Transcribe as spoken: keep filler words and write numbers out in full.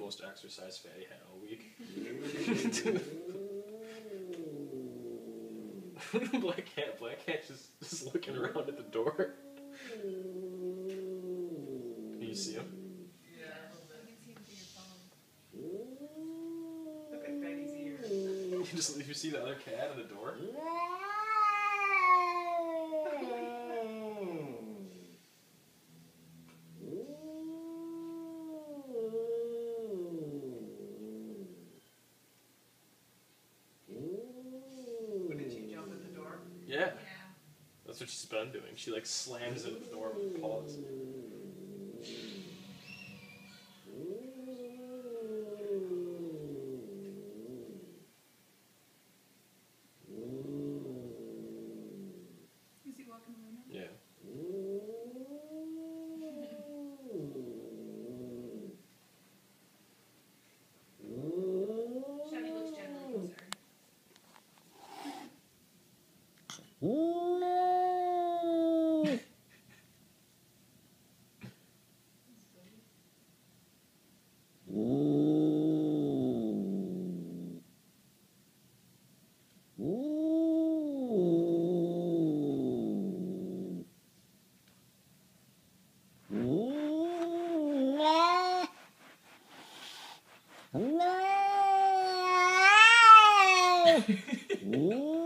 most exercise fatty hen all week. Black cat, black cat just, just looking around at the door. Can you see him? Yeah, a little bit. You can see him through your phone. Look at Betty's ears. You just you see the other cat at the door? Did she jump at the door? Yeah. Yeah. That's what she's been doing. She like slams into the door with her paws. Is he walking around now? Yeah. Chevy looks generally concerned. No!